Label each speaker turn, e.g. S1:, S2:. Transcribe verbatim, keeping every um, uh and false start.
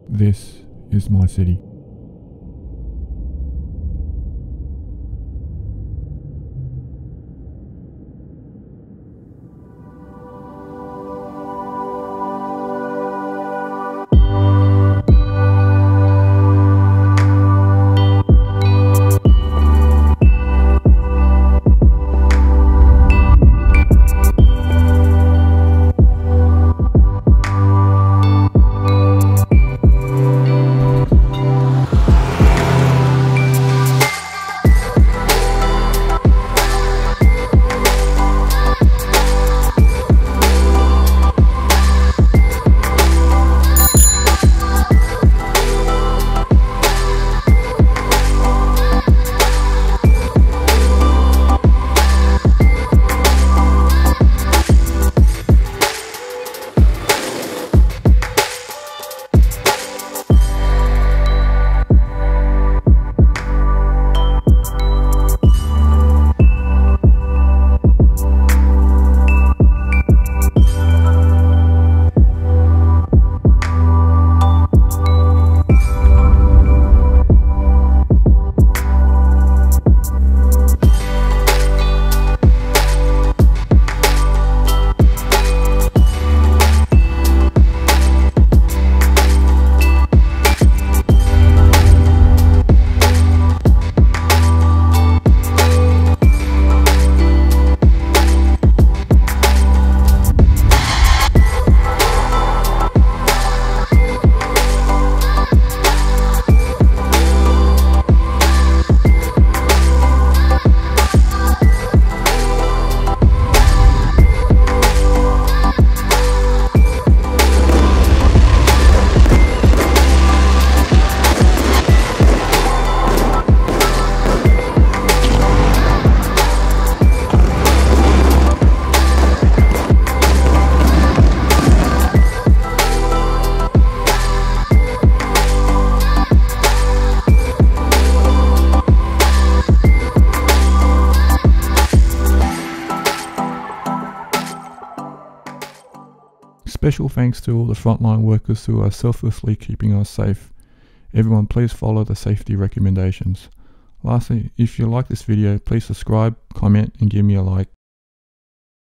S1: This is my city. Special thanks to all the frontline workers who are selflessly keeping us safe. Everyone, please follow the safety recommendations. Lastly, if you like this video, please subscribe, comment and give me a like.